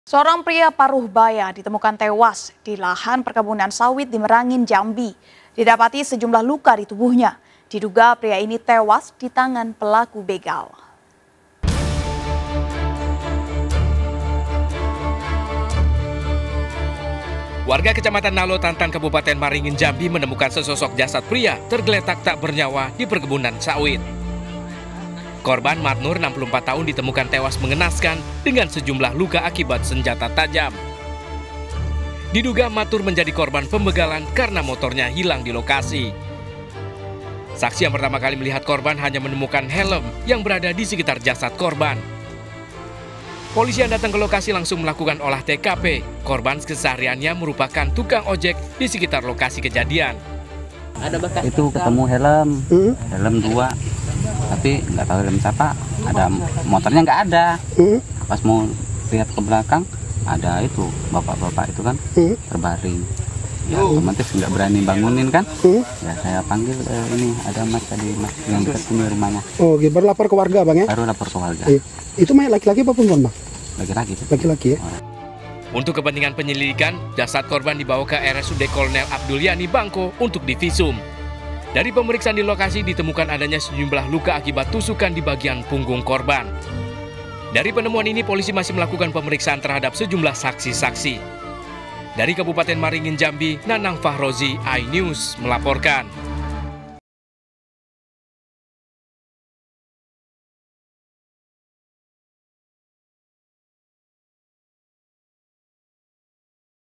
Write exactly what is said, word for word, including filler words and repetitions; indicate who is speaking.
Speaker 1: Seorang pria paruh baya ditemukan tewas di lahan perkebunan sawit di Merangin, Jambi. Didapati sejumlah luka di tubuhnya. Diduga pria ini tewas di tangan pelaku begal.
Speaker 2: Warga Kecamatan Nalo Tantan, Kabupaten Maringin, Jambi menemukan sesosok jasad pria tergeletak tak bernyawa di perkebunan sawit. Korban Matnur, enam puluh empat tahun, ditemukan tewas mengenaskan dengan sejumlah luka akibat senjata tajam. Diduga Matnur menjadi korban pembegalan karena motornya hilang di lokasi. Saksi yang pertama kali melihat korban hanya menemukan helm yang berada di sekitar jasad korban. Polisi yang datang ke lokasi langsung melakukan olah T K P. Korban kesehariannya merupakan tukang ojek di sekitar lokasi kejadian.
Speaker 3: Ada bekas itu ketemu helm, hmm? helm dua, tapi nggak tahu helm siapa. Ada motornya nggak ada. Hmm? Pas mau lihat ke belakang, ada itu bapak-bapak itu kan hmm? terbaring. Ya, otomatis nggak berani bangunin kan. Hmm? Ya saya panggil eh, ini ada mas tadi mas yang dekat sini rumahnya.
Speaker 4: Oh, baru lapor ke warga bang ya?
Speaker 3: Baru lapor ke warga.
Speaker 4: Eh, itu main laki-laki apa perempuan bang?
Speaker 3: Laki-laki.
Speaker 4: Laki-laki ya.
Speaker 2: Untuk kepentingan penyelidikan, jasad korban dibawa ke R S U D Kolonel Abdul Yani Bangko untuk divisum. Dari pemeriksaan di lokasi ditemukan adanya sejumlah luka akibat tusukan di bagian punggung korban. Dari penemuan ini, polisi masih melakukan pemeriksaan terhadap sejumlah saksi-saksi. Dari Kabupaten Maringin, Jambi, Nanang Fahrozi, iNews melaporkan.